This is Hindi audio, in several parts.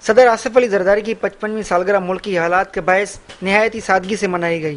सदर आसिफ अली जरदारी की 55वीं सालगिरह मुल्की हालात के बायस निहायत ही सादगी से मनाई गई।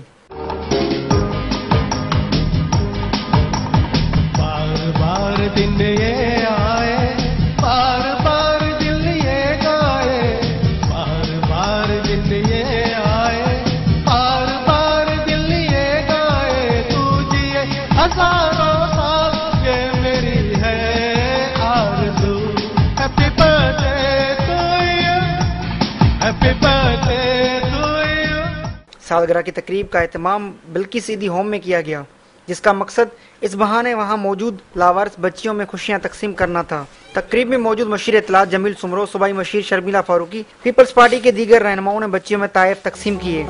बार बार दिन ये आए, बार बार दिल ये गाए, बार बार दिन ये आए, बार बार दिल ये गाए, तू जिए हजारों साल ये मेरी है आरज़ू। Happy birthday to you, happy birthday to you. सालगिरह की तकरीब का एहतमाम बिल्किस ईदी होम में किया गया, जिसका मकसद इस बहाने वहां मौजूद लावारिस बच्चियों में खुशियां तकसीम करना था। तकरीब में मौजूद मशीर इत्तलात जमील सुमरो, सूबाई मशीर शर्मिला फारूकी, पीपल्स पार्टी के दीगर रहनुमाओं ने बच्चियों में ताइफ तकसीम किए।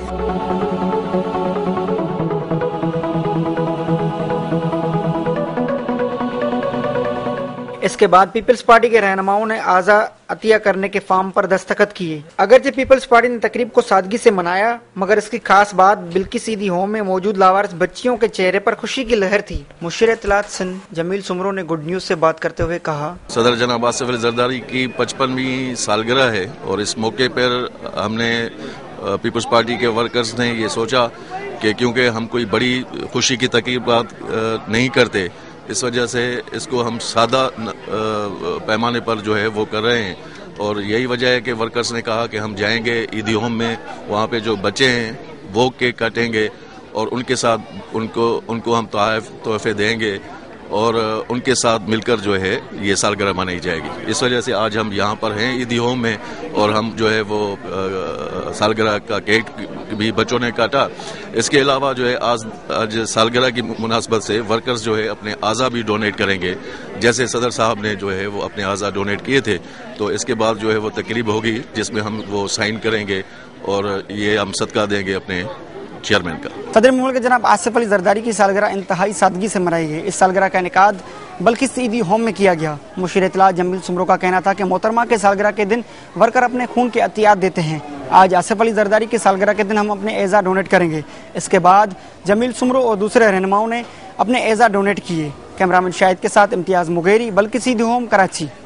इसके बाद पीपल्स पार्टी के रहनुमाओं ने आज़ा अतिया करने के फार्म पर दस्तखत किए। अगरचे पीपल्स पार्टी ने तकरीब को सादगी से मनाया, मगर इसकी खास बात बिल्किस ईदी होम में मौजूद लावारिस बच्चियों के चेहरे पर खुशी की लहर थी। मुशीर इत्तलात सिंध जमील सुमरो ने गुड न्यूज से बात करते हुए कहा, सदर जनाब आसिफ अली जरदारी की 55वीं सालगिरह है और इस मौके पर हमने पीपल्स पार्टी के वर्कर्स ने ये सोचा कि क्योंकि हम कोई बड़ी खुशी की तकरीबात नहीं करते, इस वजह से इसको हम सादा पैमाने पर जो है वो कर रहे हैं। और यही वजह है कि वर्कर्स ने कहा कि हम जाएंगे ईदी होम में, वहाँ पे जो बच्चे हैं वो केक काटेंगे और उनके साथ उनको हम तोहफे देंगे और उनके साथ मिलकर जो है ये सालगिरह मनाई जाएगी। इस वजह से आज हम यहाँ पर हैं ईदी होम में और हम जो है वो सालगिरह का केक भी बच्चों ने काटा। इसके अलावा जो है आज सालगिरह की मुनासबत से वर्कर्स जो है अपने आज़ा भी डोनेट करेंगे, जैसे सदर साहब ने जो है वो अपने आज़ा डोनेट किए थे। तो इसके बाद जो है वो तकरीब होगी जिसमें हम वो साइन करेंगे और ये हम सदका देंगे अपने चेयरमैन का। सदर मुल्क जनाब आसिफ अली जरदारी की सालगिरह इंतहाई सादगी से मनाई गई। इस सालगिरह का इनेकाद बिल्किस ईदी होम में किया गया। मुशीर इत्तलात जमील सुमरो का कहना था कि मोहतरमा के सालगिरह के दिन वर्कर अपने खून के अतियात देते हैं। आज आसिफ अली जरदारी की सालगिरह के दिन हम अपने एज़ा डोनेट करेंगे। इसके बाद जमील सुमरो और दूसरे रहनुमाओं ने अपने एज़ा डोनेट किए। कैमरामैन शाहिद के साथ इम्तियाज़ मुगेरी, बिल्किस ईदी होम, कराची।